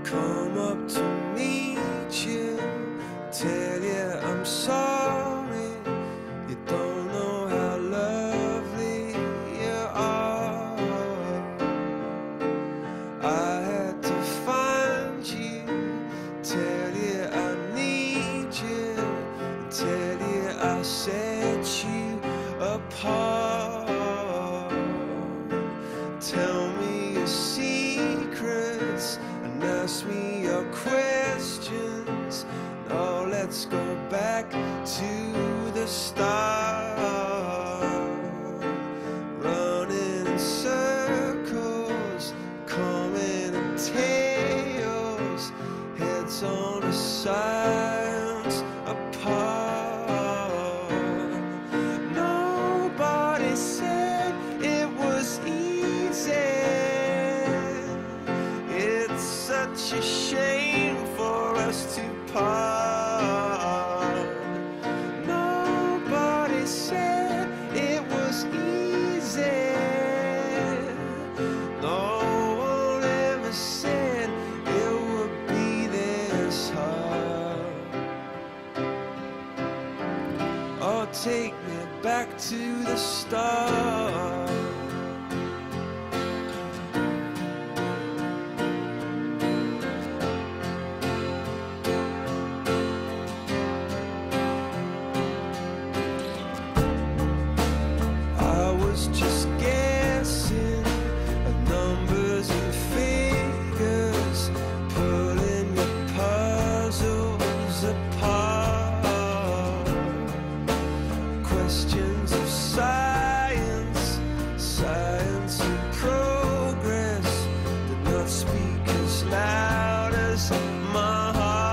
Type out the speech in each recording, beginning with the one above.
come up to meet you, tell you I'm sorry. You don't know how lovely you are. I had to find you, tell you I need you, tell you I set you apart. Tell me your secrets and ask me your questions. Now let's go back to the start. Running in circles, coming in tails, heads on the sides apart. Nobody said it was easy. It's such a shame for us to part. Nobody said it was easy. No one ever said it would be this hard. Oh, take me back to the start. Just guessing at numbers and figures, pulling your puzzles apart. Questions of science, science and progress did not speak as loud as my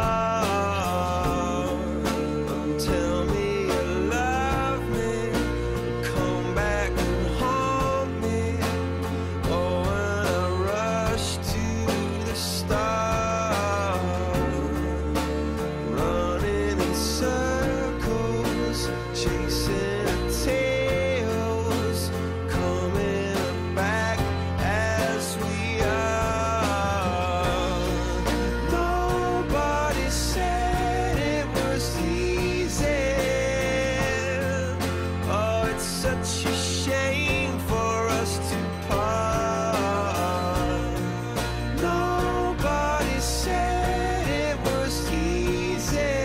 heart. Tell me you love me, come back and haunt me. Oh, when I rush to the start, running in circles, chasing tails, coming back as we are. Nobody said it was easy. Oh, it's such a shame for us to part. Nobody said it was easy.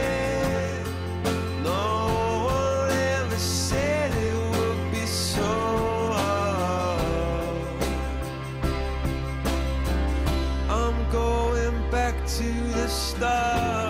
No one ever said it would be so hard. I'm going back to the start.